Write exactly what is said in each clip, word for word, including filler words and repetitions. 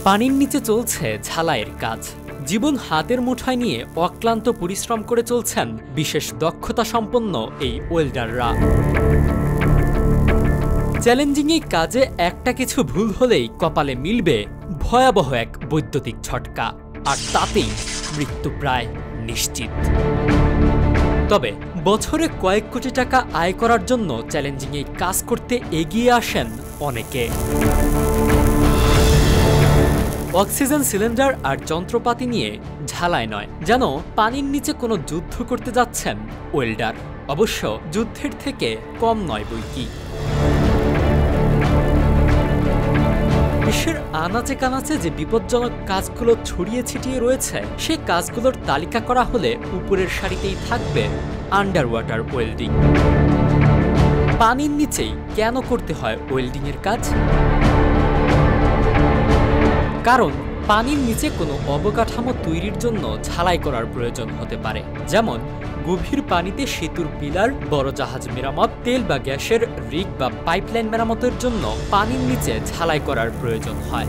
পানির নিচে চলছে ঝালাইয়ের কাজ। জীবন হাতের মুঠায় নিয়ে অক্লান্ত পরিশ্রম করে চলছেন বিশেষ দক্ষতা সম্পন্ন এই ওয়েল্ডাররা। চ্যালেঞ্জিং এই কাজে একটা কিছু ভুল হলেই কপালে মিলবে ভয়াবহ এক বৈদ্যুতিক ঝটকা, আর তাতেই মৃত্যু প্রায় নিশ্চিত। তবে বছরে কয়েক কোটি টাকা আয় করার জন্য চ্যালেঞ্জিং এই কাজ করতে এগিয়ে আসেন অনেকে। অক্সিজেন সিলিন্ডার আর যন্ত্রপাতি নিয়ে ঝালাই নয়, যেন পানির নিচে কোনো যুদ্ধ করতে যাচ্ছেন ওয়েল্ডার। অবশ্য যুদ্ধের থেকে কম নয় বৈকি। বিশ্বের আনাচে কানাচে যে বিপজ্জনক কাজগুলো ছড়িয়ে ছিটিয়ে রয়েছে, সেই কাজগুলোর তালিকা করা হলে উপরের সারিতেই থাকবে আন্ডার ওয়াটার ওয়েল্ডিং। পানির নিচেই কেন করতে হয় ওয়েল্ডিং এর কাজ? কারণ পানির নিচে কোনো অবকাঠামো তৈরির জন্য ঝালাই করার প্রয়োজন হতে পারে, যেমন গভীর পানিতে সেতুর পিলার, বড় জাহাজ মেরামত, তেল বা গ্যাসের রিগ বা পাইপলাইন মেরামতের জন্য পানির নিচে ঝালাই করার প্রয়োজন হয়।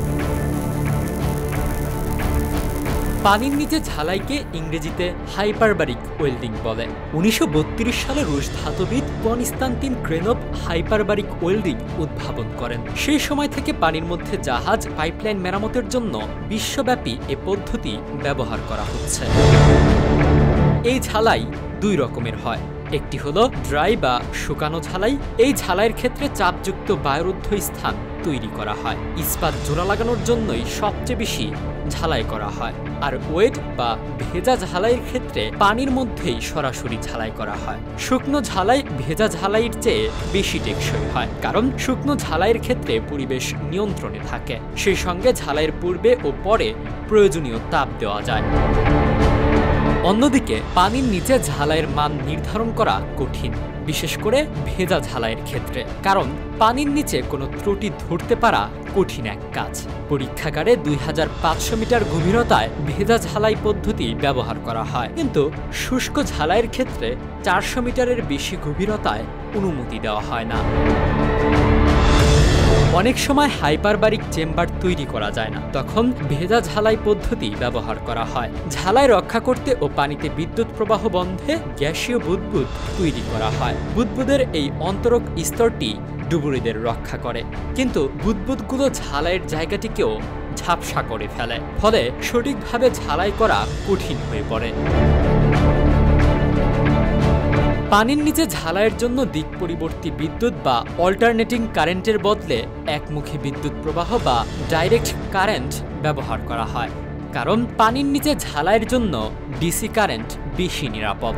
পানির নিচে ঝালাইকে ইংরেজিতে হাইপারবারিক ওয়েল্ডিং বলে। উনিশশো বত্রিশ সালে রুশ ধাতুবিদ কনস্টান্টিন ক্রেনভ হাইপারবারিক ওয়েল্ডিং উদ্ভাবন করেন। সেই সময় থেকে পানির মধ্যে জাহাজ, পাইপলাইন মেরামতের জন্য বিশ্বব্যাপী এ পদ্ধতি ব্যবহার করা হচ্ছে। এই ঝালাই দুই রকমের হয়। একটি হলো ড্রাই বা শুকানো ঝালাই। এই ঝালাইয়ের ক্ষেত্রে চাপযুক্ত বায়ুরুদ্ধ স্থান তৈরি করা হয়। ইস্পাত জোড়া লাগানোর জন্যই সবচেয়ে বেশি ঝালাই করা হয়। আর ওয়েট বা ভেজা ঝালাইয়ের ক্ষেত্রে পানির মধ্যেই সরাসরি ঝালাই করা হয়। শুকনো ঝালাই ভেজা ঝালাইয়ের চেয়ে বেশি টেকসই হয়, কারণ শুকনো ঝালাইয়ের ক্ষেত্রে পরিবেশ নিয়ন্ত্রণে থাকে। সেই সঙ্গে ঝালাইয়ের পূর্বে ও পরে প্রয়োজনীয় তাপ দেওয়া যায়। অন্যদিকে পানির নিচে ঝালাইয়ের মান নির্ধারণ করা কঠিন, বিশেষ করে ভেজা ঝালাইয়ের ক্ষেত্রে, কারণ পানির নিচে কোনো ত্রুটি ধরতে পারা কঠিন এক কাজ। পরীক্ষাগারে দুই হাজার পাঁচশো মিটার গভীরতায় ভেজা ঝালাই পদ্ধতি ব্যবহার করা হয়, কিন্তু শুষ্ক ঝালাইয়ের ক্ষেত্রে চারশো মিটারের বেশি গভীরতায় অনুমতি দেওয়া হয় না। অনেক সময় হাইপারবারিক চেম্বার তৈরি করা যায় না, তখন ভেজা ঝালাই পদ্ধতি ব্যবহার করা হয়। ঝালাই রক্ষা করতে ও পানিতে বিদ্যুৎ প্রবাহ বন্ধে গ্যাসীয় বুদবুদ তৈরি করা হয়। বুদবুদের এই অন্তরক স্তরটি ডুবুরিদের রক্ষা করে, কিন্তু বুদবুদগুলো ঝালাইয়ের জায়গাটিকেও ঝাপসা করে ফেলে, ফলে সঠিকভাবে ঝালাই করা কঠিন হয়ে পড়ে। পানির নিচে ঝালাইয়ের জন্য দিক পরিবর্তী বিদ্যুৎ বা অল্টারনেটিং কারেন্টের বদলে একমুখী বিদ্যুৎ প্রবাহ বা ডাইরেক্ট কারেন্ট ব্যবহার করা হয়, কারণ পানির নিচে ঝালাইয়ের জন্য ডিসি কারেন্ট বেশি নিরাপদ।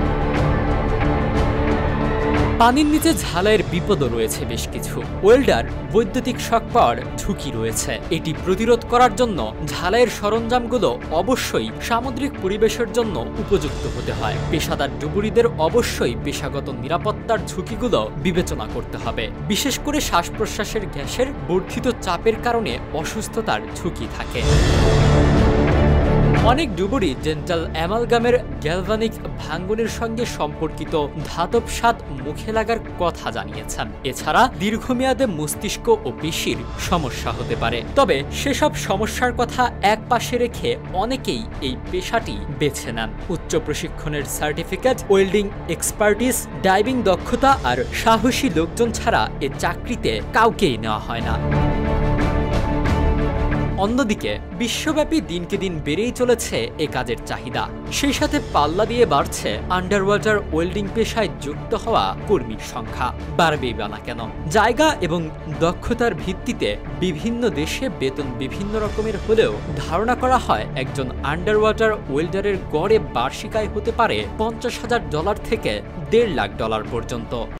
পানির নিচে ঝালাইয়ের বিপদও রয়েছে বেশ কিছু। ওয়েল্ডার বৈদ্যুতিক শক পাওয়ার ঝুঁকি রয়েছে। এটি প্রতিরোধ করার জন্য ঝালাইয়ের সরঞ্জামগুলো অবশ্যই সামুদ্রিক পরিবেশের জন্য উপযুক্ত হতে হয়। পেশাদার ডুবুরিদের অবশ্যই পেশাগত নিরাপত্তার ঝুঁকিগুলো বিবেচনা করতে হবে। বিশেষ করে শ্বাস প্রশ্বাসের গ্যাসের বর্ধিত চাপের কারণে অসুস্থতার ঝুঁকি থাকে। অনেক ডুবুরি ডেন্টাল অ্যামালগামের গ্যালভানিক ভাঙ্গনের সঙ্গে সম্পর্কিত ধাতব স্বাদ মুখে লাগার কথা জানিয়েছেন। এছাড়া দীর্ঘমেয়াদে মস্তিষ্ক ও পেশির সমস্যা হতে পারে। তবে সেসব সমস্যার কথা এক পাশে রেখে অনেকেই এই পেশাটি বেছে নেন। উচ্চ প্রশিক্ষণের সার্টিফিকেট, ওয়েল্ডিং এক্সপার্টিস, ডাইভিং দক্ষতা আর সাহসী লোকজন ছাড়া এ চাকরিতে কাউকেই নেওয়া হয় না। অন্যদিকে বিশ্বব্যাপী দিনকে দিন বেড়েই চলেছে এ কাজের চাহিদা। সেই সাথে পাল্লা দিয়ে বাড়ছে আন্ডার ওয়াটার ওয়েল্ডিং পেশায় যুক্ত হওয়া কর্মীর সংখ্যা। বাড়বেই বা না কেন? জায়গা এবং দক্ষতার ভিত্তিতে বিভিন্ন দেশে বেতন বিভিন্ন রকমের হলেও ধারণা করা হয় একজন আন্ডার ওয়াটার ওয়েল্ডারের গড়ে বার্ষিক আয় হতে পারে পঞ্চাশ হাজার ডলার থেকে দেড় লাখ ডলার পর্যন্ত।